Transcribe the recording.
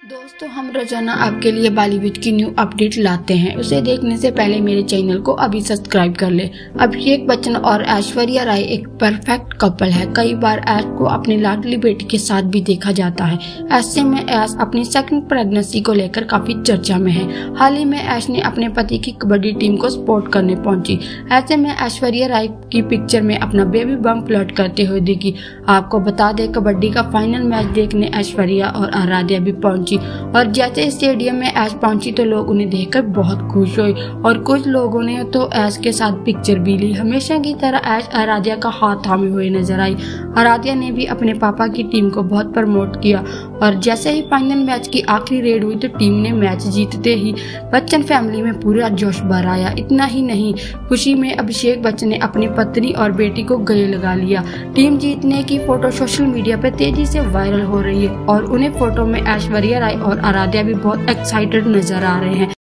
दोस्तों, हम रोजाना आपके लिए बॉलीवुड की न्यू अपडेट लाते हैं। उसे देखने से पहले मेरे चैनल को अभी सब्सक्राइब कर ले। अभिषेक बच्चन और ऐश्वर्या राय एक परफेक्ट कपल है। कई बार ऐश को अपनी लाडली बेटी के साथ भी देखा जाता है। ऐसे में ऐश अपनी सेकंड प्रेगनेंसी को लेकर काफी चर्चा में है। हाल ही में ऐश ने अपने पति की कबड्डी टीम को सपोर्ट करने पहुंची। ऐसे में ऐश्वर्या राय की पिक्चर में अपना बेबी बम्प फ्लर्ट करते हुए दिखी। आपको बता दें, कबड्डी का फाइनल मैच देखने ऐश्वर्या और आराध्या भी पहुंची और जैसे स्टेडियम में ऐश पहुंची तो लोग उन्हें देखकर बहुत खुश हुए और कुछ लोगों ने तो ऐश के साथ पिक्चर भी ली। हमेशा की तरह ऐश आराध्या का हाथ थामे हुए नजर आई। आराध्या ने भी अपने पापा की टीम को बहुत प्रमोट किया और जैसे ही फाइनल मैच की आखिरी रेड हुई तो टीम ने मैच जीतते ही बच्चन फैमिली में पूरा जोश भर आया। इतना ही नहीं, खुशी में अभिषेक बच्चन ने अपनी पत्नी और बेटी को गले लगा लिया। टीम जीतने की फोटो सोशल मीडिया पर तेजी से वायरल हो रही है और उन्हें फोटो में ऐश्वर्या राय और आराध्या भी बहुत एक्साइटेड नजर आ रहे हैं।